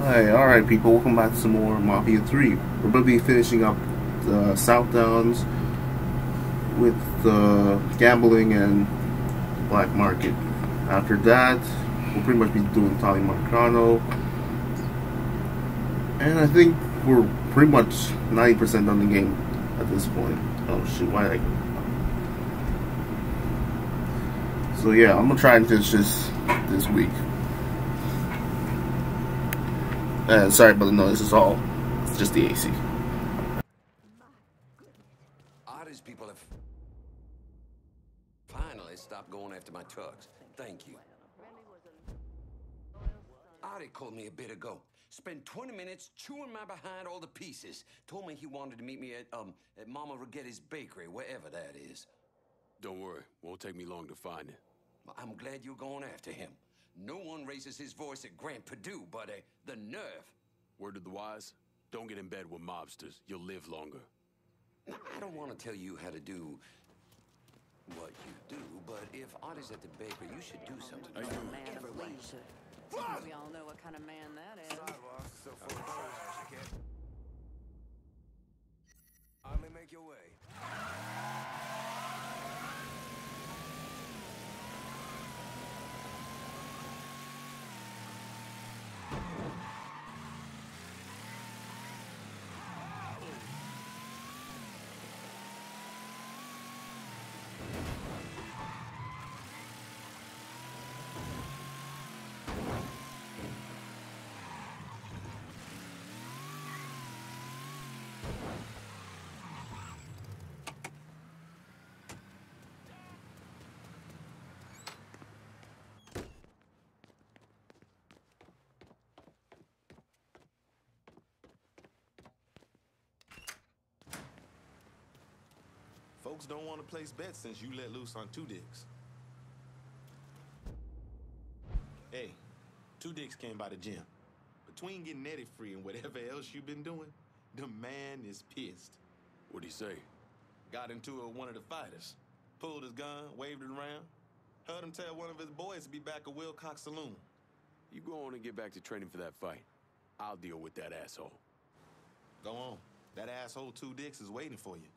Hi, alright people, welcome back to some more Mafia 3. We're going to be finishing up the South Downs with the gambling and black market. After that, we'll pretty much be doing Tommy Marcano. And I think we're pretty much 90% done the game at this point. Oh shoot, why did I... So yeah, I'm going to try and finish this week. Sorry about the noise, it's just the AC. Artie's people have finally stopped going after my tugs. Thank you. Artie called me a bit ago. Spent 20 minutes chewing my behind all the pieces. Told me he wanted to meet me at Mama Rigetti's bakery, wherever that is. Don't worry, won't take me long to find it. I'm glad you're going after him. No one raises his voice at Grant Perdue, but the nerve. Word of the wise, don't get in bed with mobsters. You'll live longer. Now, I don't want to tell you how to do what you do, but if Artie's at the bakery, you should do something. Man of leisure. We all know what kind of man that is. Hardly make your way. Folks don't want to place bets since you let loose on 2 dicks. Hey, 2 dicks came by the gym. Between getting Eddie free and whatever else you've been doing, the man is pissed. What'd he say? Got into it with one of the fighters. Pulled his gun, waved it around. Heard him tell one of his boys to be back at Wilcox Saloon. You go on and get back to training for that fight. I'll deal with that asshole. Go on. That asshole 2 dicks is waiting for you.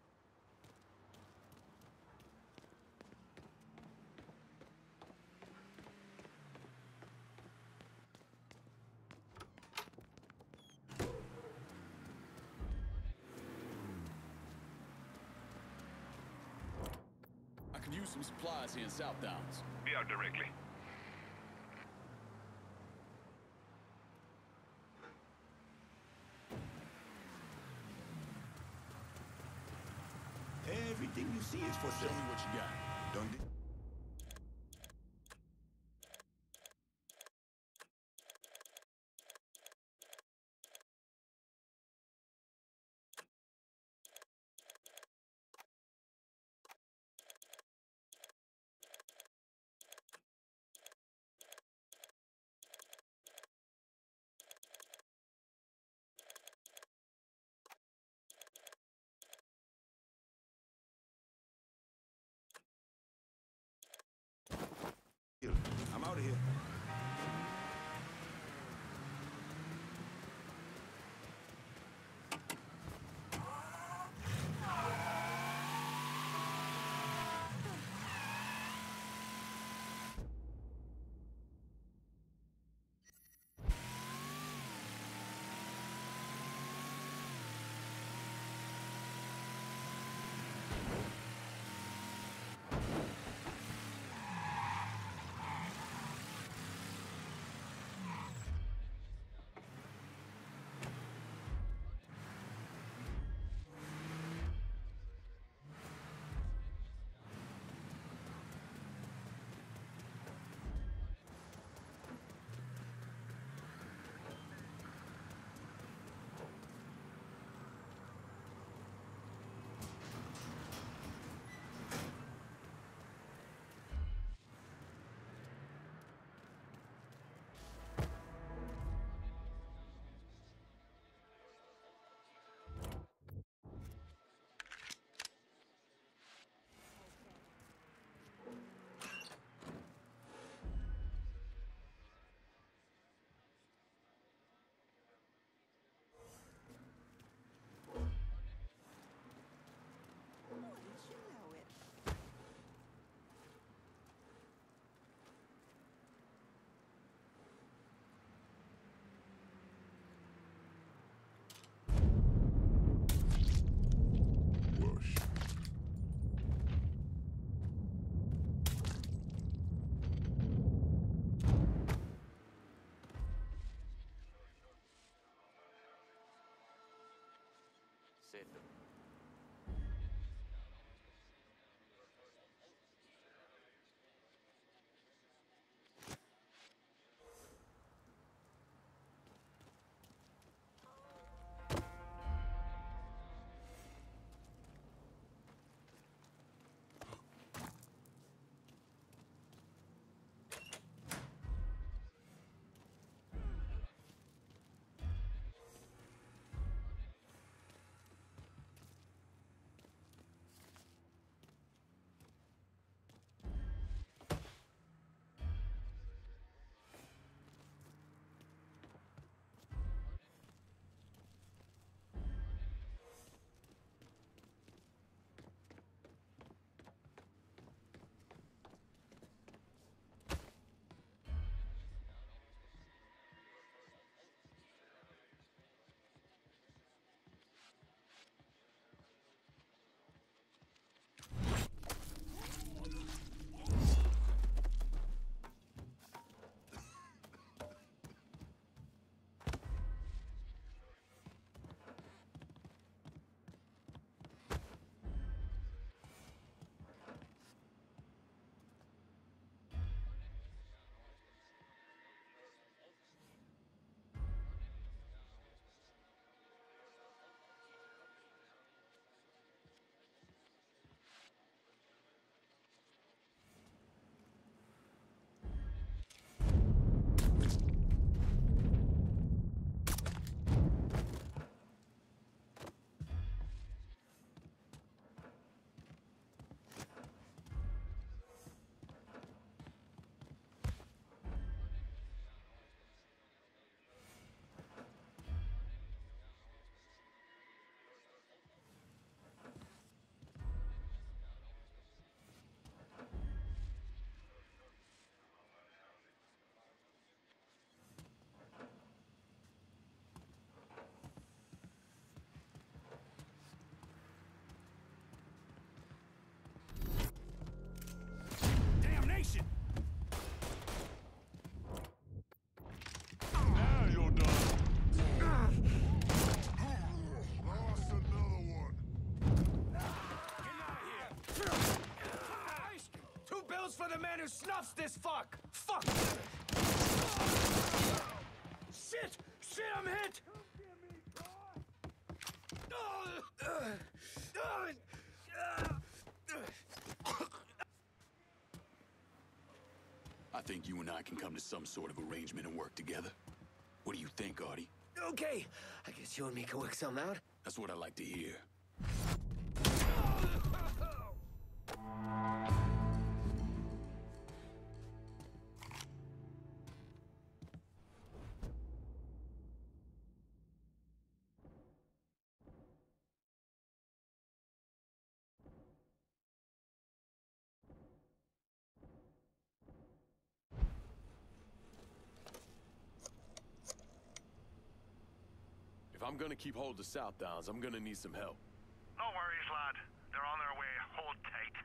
I could use some supplies here in South Downs. Be out directly. Everything you see is for Show sale. me what you got. Don't di- I'm out of here. it. For the man who snuffs this fuck! Fuck! Shit! Shit, I'm hit! I think you and I can come to some sort of arrangement and work together. What do you think, Artie? Okay, I guess you and me can work something out. That's what I like to hear. If I'm gonna keep hold of South Downs, I'm gonna need some help. No worries, lad. They're on their way. Hold tight.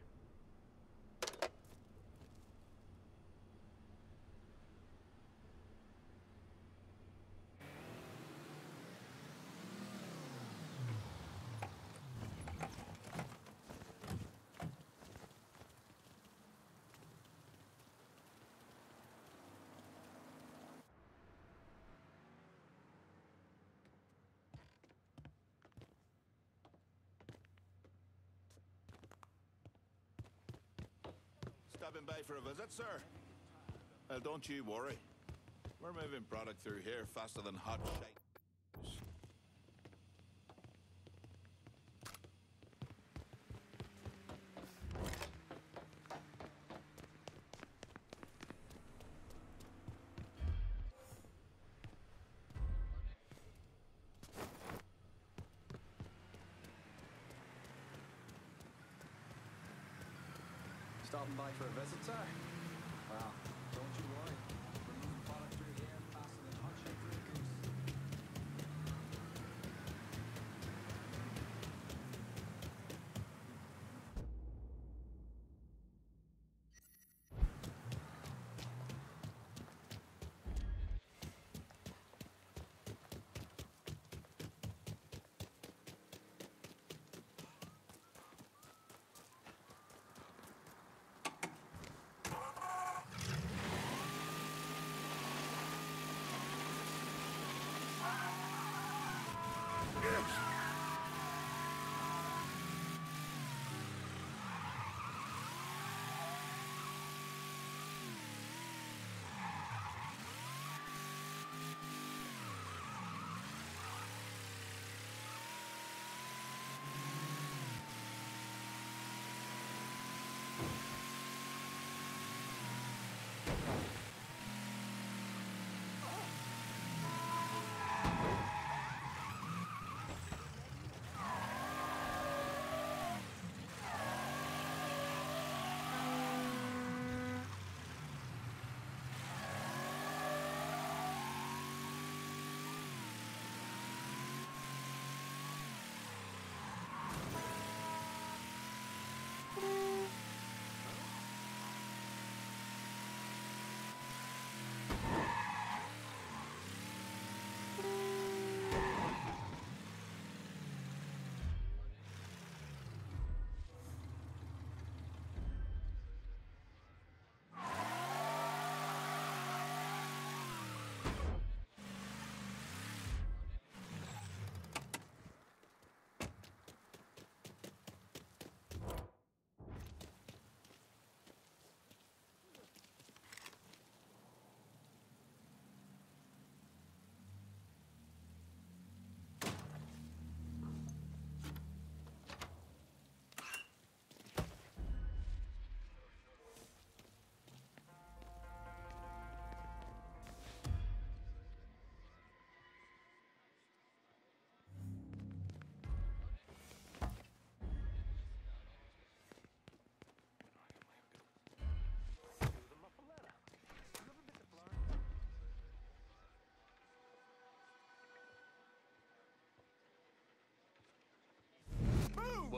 Stopping by for a visit, sir? Well, don't you worry. We're moving product through here faster than hot shite. Stopping by for a visit, sir? Well, don't you worry. We're moving product through here faster than hot shit through a goose.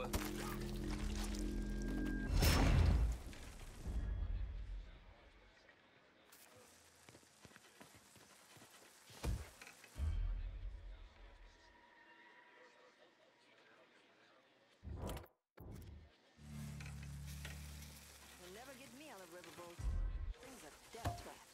boy. You'll never get me on a riverboat. Things are death traps.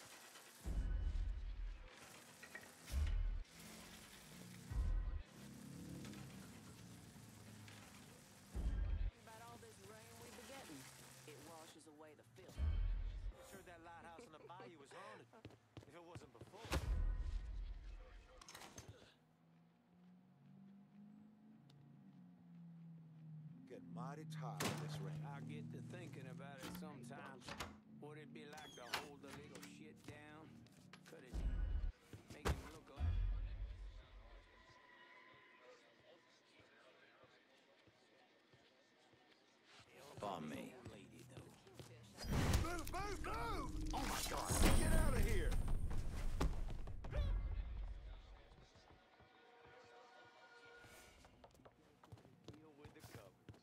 About all this rain we've been getting, it washes away the filth. Sure that lighthouse on the bayou was haunted. If it wasn't before. Get mighty tired of this rain. I get to thinking about it sometimes. Would it be like to hold the little shit down? Could it make him look like... On me. Lady, though. Move, move, move! Oh my God! Get out of here! Deal with the covers.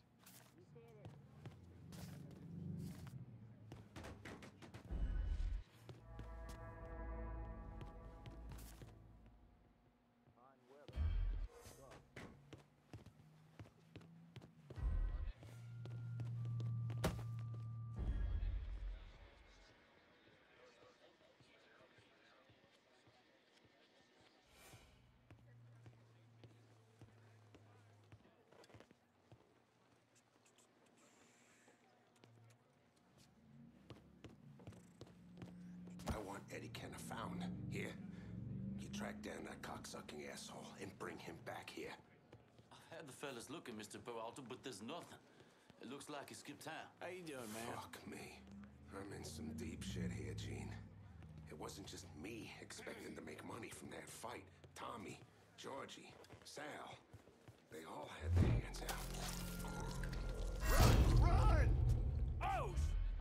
I want Eddie Kenner found. Here. You track down that cocksucking asshole and bring him back here. I've had the fellas looking, Mr. Peralta, but there's nothing. It looks like he skipped town. How you doing, man? Fuck me. I'm in some deep shit here, Gene. It wasn't just me expecting to make money from that fight. Tommy, Georgie, Sal. They all had their hands out. Run! Run! Oh!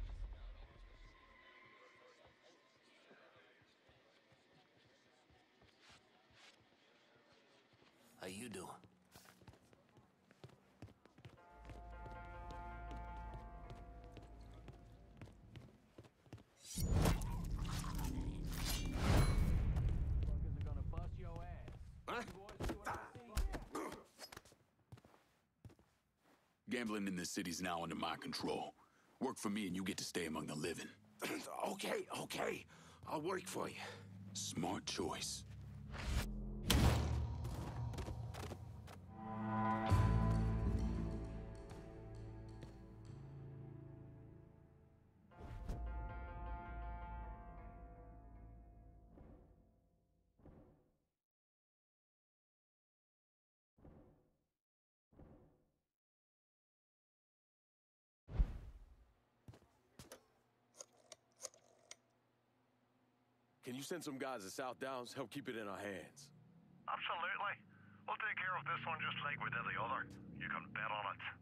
How you doing? Fuckers are gonna bust your ass. Huh? You boys see what I see? Gambling in this city's now under my control. Work for me and you get to stay among the living. Okay, okay. I'll work for you. Smart choice. Can you send some guys to South Downs? Help keep it in our hands. Absolutely. We'll take care of this one just like we did the other. You can bet on it.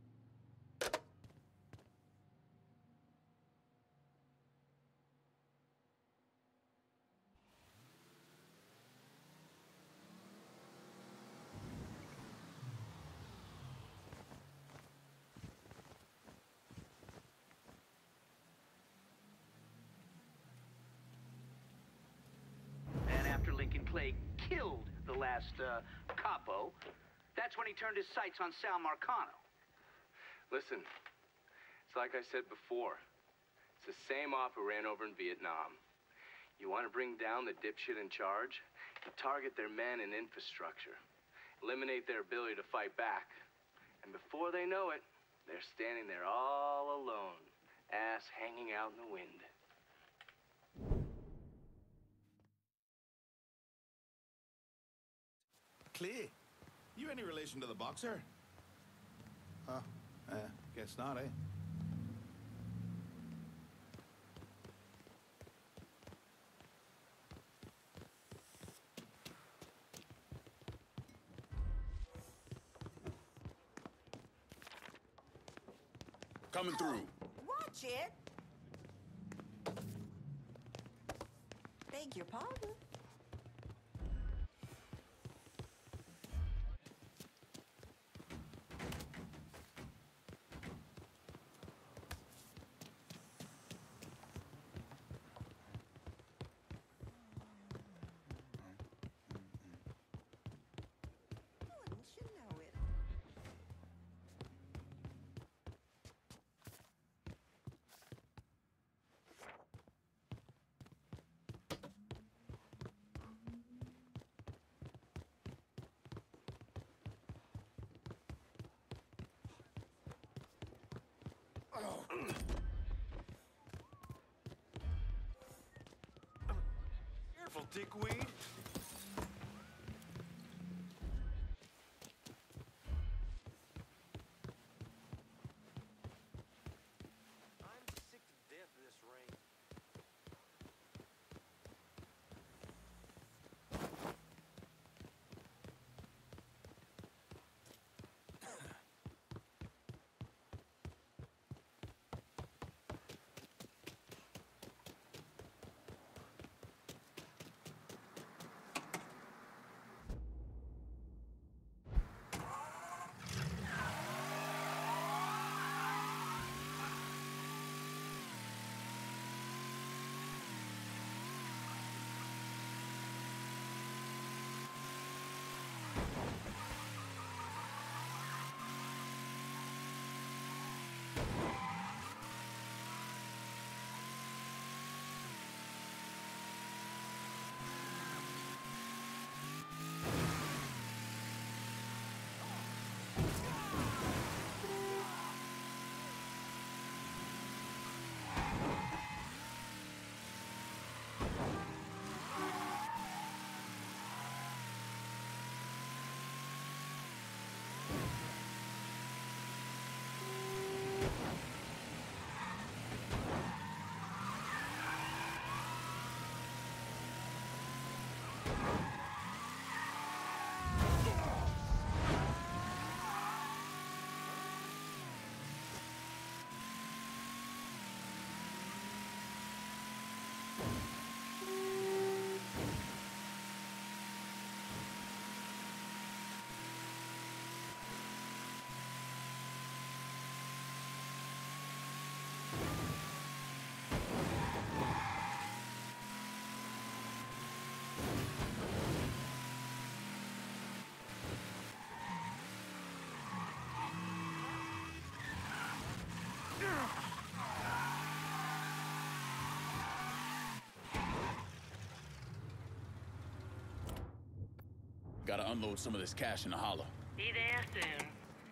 And after Lincoln Clay killed the last capo, that's when he turned his sights on Sal Marcano. Listen, it's like I said before. It's the same op who ran over in Vietnam. You want to bring down the dipshit in charge? You target their men and infrastructure. Eliminate their ability to fight back. And before they know it, they're standing there all alone, ass hanging out in the wind. Clay, you any relation to the boxer? Huh? Guess not, eh? Coming through. Watch it. Beg your pardon. Careful, dickweed. I'm sick to death of this rain. Gotta unload some of this cash in the holler. Be there soon.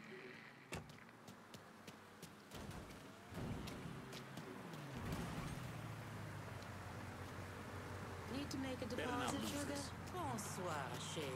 Need to make a Better not deposit, lose sugar? this. Bonsoir, chérie.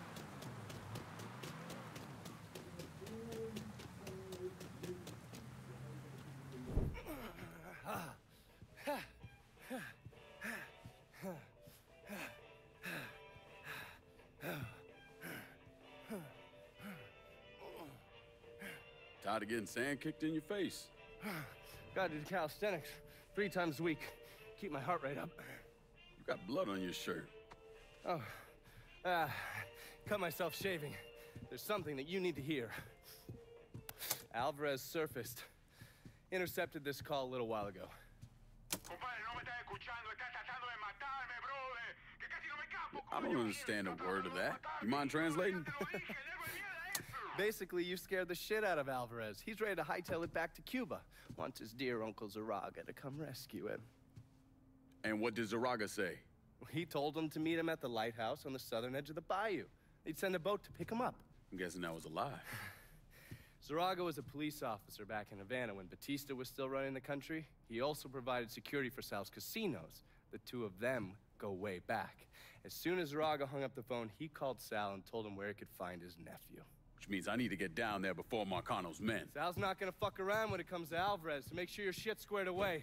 Tired of getting sand kicked in your face. Gotta do calisthenics 3 times a week. Keep my heart rate up. You got blood on your shirt. Oh, cut myself shaving. There's something that you need to hear. Alvarez surfaced. Intercepted this call a little while ago. I don't understand a word of that. You mind translating? Basically, you scared the shit out of Alvarez. He's ready to hightail it back to Cuba. Wants his dear Uncle Zaraga to come rescue him. And what did Zaraga say? He told him to meet him at the lighthouse on the southern edge of the bayou. He'd send a boat to pick him up. I'm guessing that was a lie. Zaraga was a police officer back in Havana when Batista was still running the country. He also provided security for Sal's casinos. The two of them go way back. As soon as Zaraga hung up the phone, he called Sal and told him where he could find his nephew. Which means I need to get down there before Marcano's men. Sal's not gonna fuck around when it comes to Alvarez, so make sure your shit's squared away.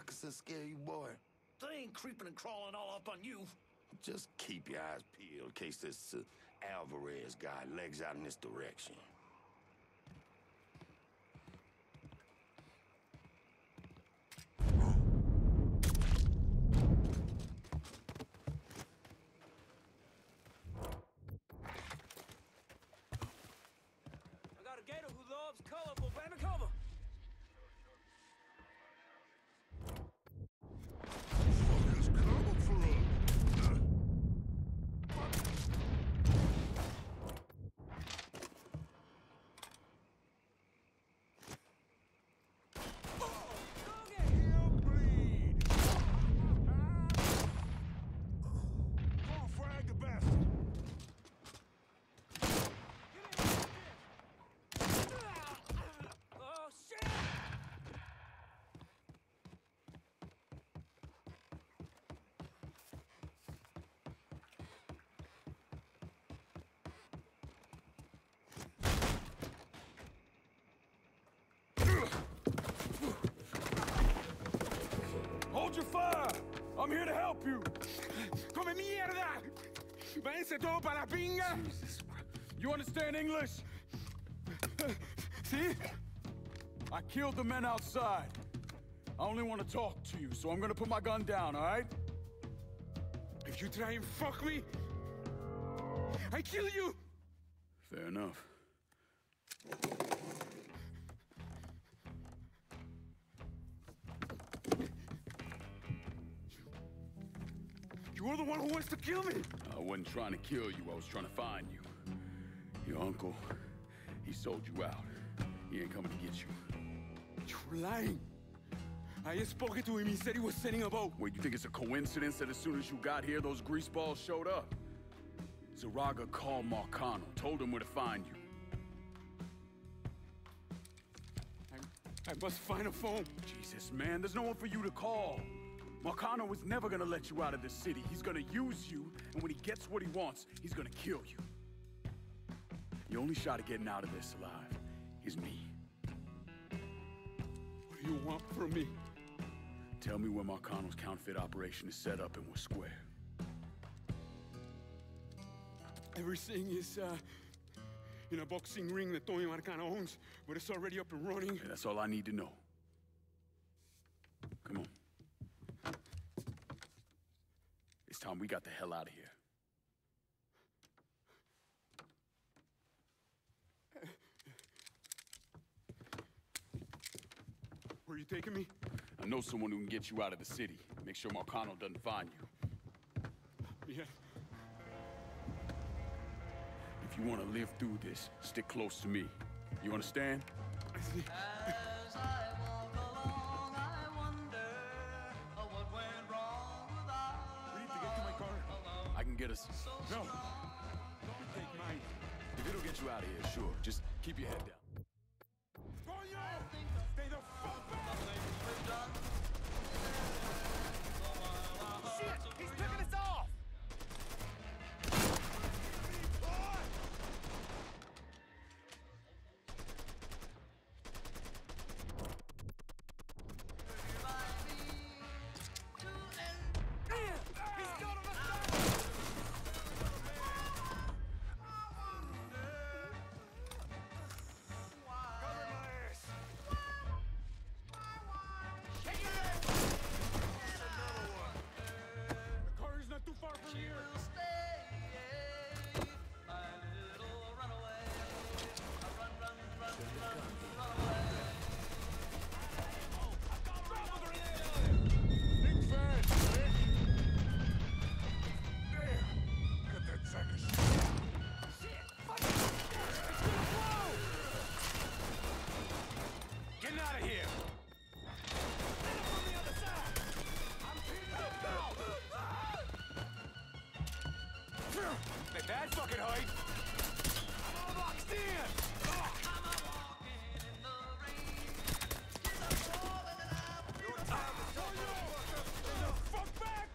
moccasins scare you, boy? They ain't creeping and crawling all up on you. Just keep your eyes peeled in case this Alvarez guy legs out in this direction. I got a gator who loves colorful. Baby, cover. Fuckers coming for us. Frag the bastard. Oh, shit! Hold your fire! I'm here to help you! Come mierda! Váyanse todo para la pinga! You understand English? See? I killed the men outside. I only want to talk to you, so I'm gonna put my gun down, all right? If you try and fuck me, I kill you! Fair enough. You're the one who wants to kill me. I wasn't trying to kill you, I was trying to find you. Your uncle, he sold you out. He ain't coming to get you. You're lying. I just spoke to him. He said he was sending a boat. Wait, you think it's a coincidence that as soon as you got here, those greaseballs showed up? Zaraga called Marcano, told him where to find you. I must find a phone. Jesus, man, there's no one for you to call. Marcano was never gonna let you out of this city. He's gonna use you, and when he gets what he wants, he's gonna kill you. The only shot at getting out of this alive is me. What do you want from me? Tell me where Marcano's counterfeit operation is set up and we're square. Everything is, in a boxing ring that Tony Marcano owns, but it's already up and running. Okay, that's all I need to know. Come on. It's time we got the hell out of here. Where are you taking me? I know someone who can get you out of the city. Make sure Marcano doesn't find you. Yeah. If you want to live through this, stick close to me. You understand? I see. As I walk along, I wonder what went wrong with us. We need to get to my car. I can get us. No. You take mine. If it'll get you out of here, sure. Just keep your head down. Stay the fuck back! Shit! He's picking us off! Getting out of here! At that fucking height! I'm all boxed in! Fuck back!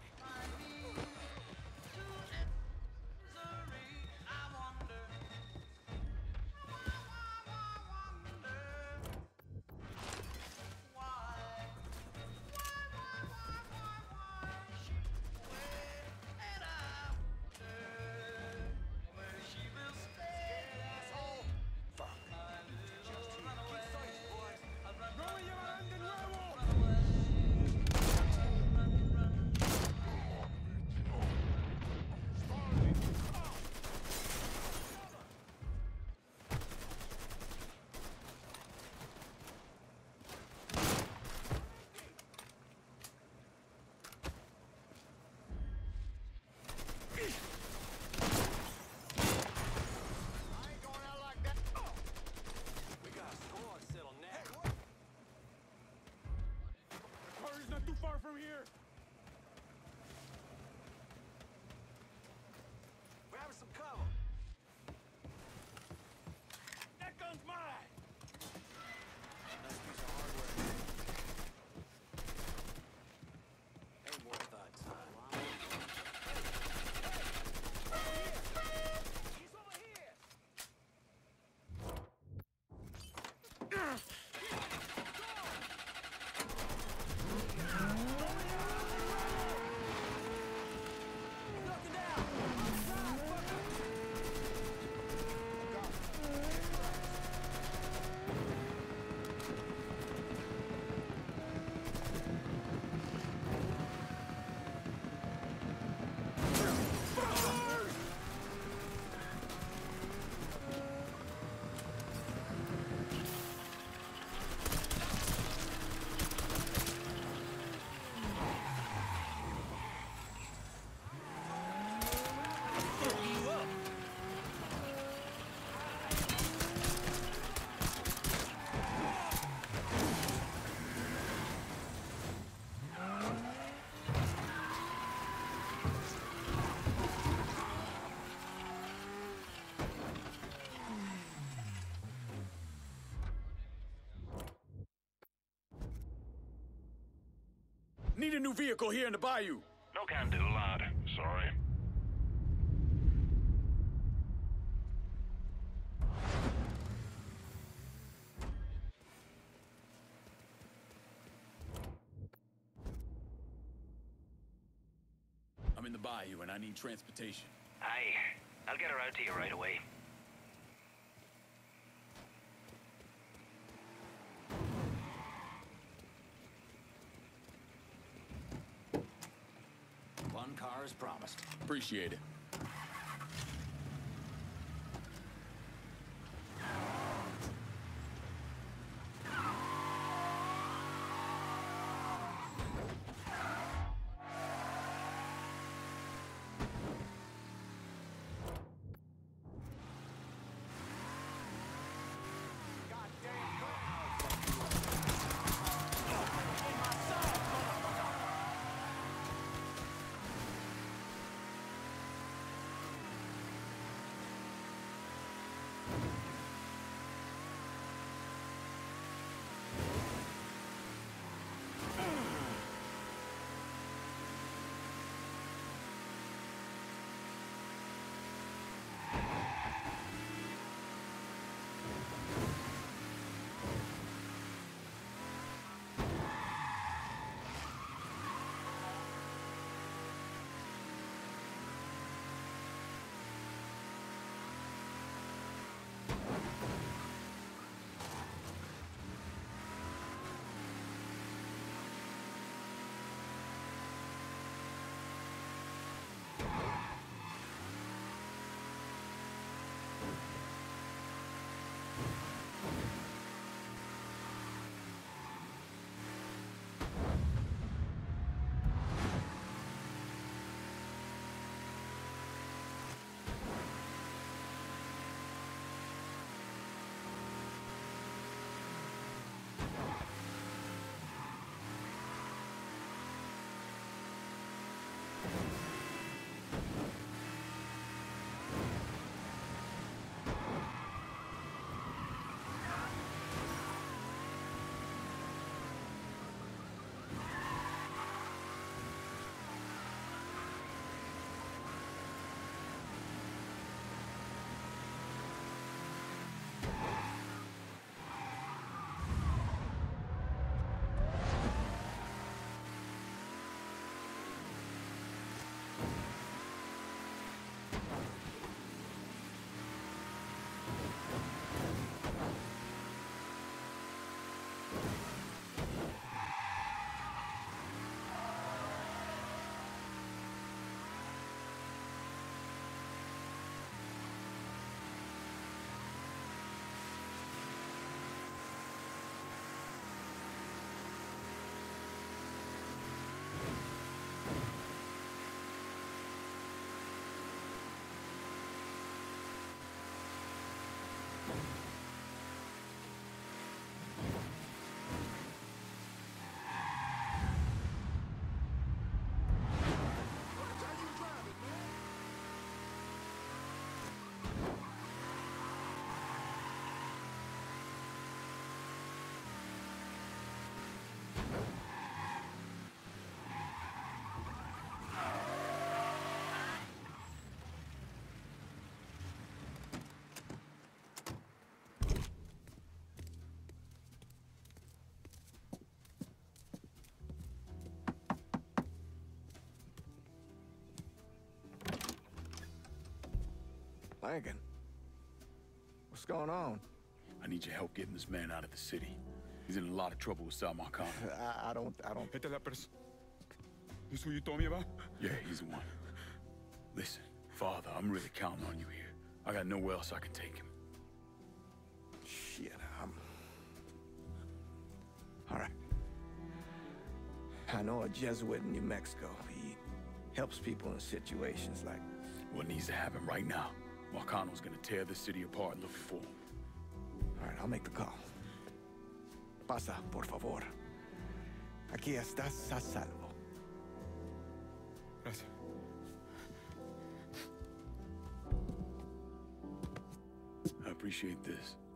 Need a new vehicle here in the bayou. No can do, lad. Sorry. I'm in the bayou and I need transportation. Aye. I'll get her out to you right away. One car as promised. Appreciate it. Lincoln, what's going on? I need your help getting this man out of the city. He's in a lot of trouble with Sal Marcano. I don't... Este la This who you told me about? Yeah, he's the one. Listen, Father, I'm really counting on you here. I got nowhere else I can take him. Shit, all right. I know a Jesuit in New Mexico. He helps people in situations like... What needs to happen right now? Marcano's gonna tear the city apart looking for him. All right, I'll make the call. Pasa, por favor. Aquí estás a salvo. Gracias. I appreciate this.